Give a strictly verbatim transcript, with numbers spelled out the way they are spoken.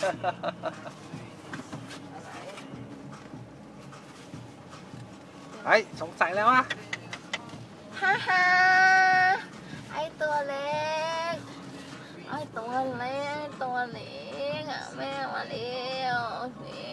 ไอ้สงสัยแล้วอะฮ่าฮ่าไอตัวเล็กไอตัวเล็กตัวเล็กอ่ะแม่มาเร็วเร็